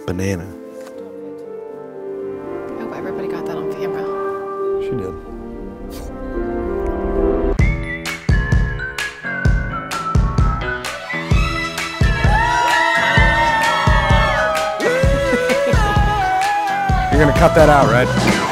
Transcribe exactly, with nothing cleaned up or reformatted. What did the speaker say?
banana. I hope everybody got that on camera. She did. You're gonna cut that out, right?